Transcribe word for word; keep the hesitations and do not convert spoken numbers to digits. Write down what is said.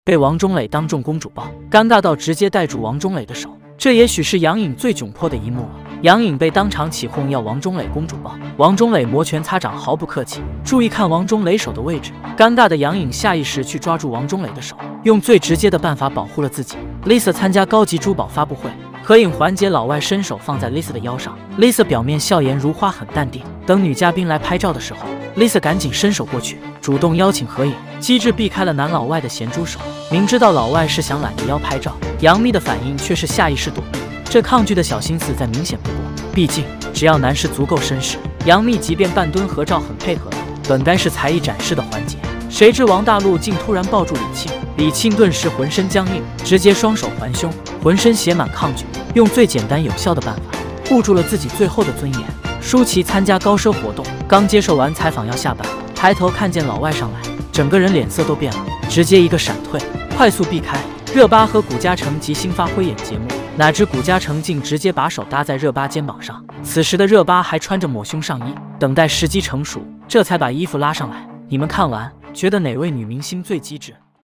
被王中磊当众公主抱，尴尬到直接带住王中磊的手。这也许是杨颖最窘迫的一幕了。杨颖被当场起哄要王中磊公主抱，王中磊摩拳擦掌，毫不客气。注意看王中磊手的位置，尴尬的杨颖下意识去抓住王中磊的手，用最直接的办法保护了自己。Lisa 参加高级珠宝发布会，合影环节，老外伸手放在 Lisa 的腰上 ，Lisa 表面笑颜如花，很淡定。等女嘉宾来拍照的时候 ，Lisa 赶紧伸手过去，主动邀请合影，机智避开了男老外的咸猪手。明知道老外是想揽着腰拍照，杨幂的反应却是下意识躲避。这抗拒的小心思再明显不过，毕竟只要男士足够绅士，杨幂即便半蹲合照很配合的，本该是才艺展示的环节。谁知王大陆竟突然抱住李沁，李沁顿时浑身僵硬，直接双手环胸，浑身写满抗拒，用最简单有效的办法护住了自己最后的尊严。舒淇参加高奢活动，刚接受完采访要下班，抬头看见老外上来，整个人脸色都变了，直接一个闪退，快速避开。热巴和古嘉诚即兴发挥演节目，哪知古嘉诚竟直接把手搭在热巴肩膀上。此时的热巴还穿着抹胸上衣，等待时机成熟，这才把衣服拉上来。你们看完，觉得哪位女明星最机智？